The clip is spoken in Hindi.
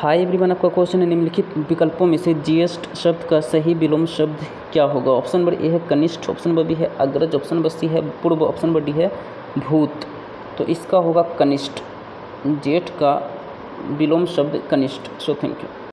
हाय एवरीवन, आपका क्वेश्चन है निम्नलिखित विकल्पों में से ज्येष्ठ शब्द का सही विलोम शब्द क्या होगा। ऑप्शन नंबर ए है कनिष्ठ, ऑप्शन नंबर बी है अग्रज, ऑप्शन नंबर सी है पूर्व, ऑप्शन नंबर डी है भूत। तो इसका होगा कनिष्ठ। जेठ का विलोम शब्द कनिष्ठ। So thank you.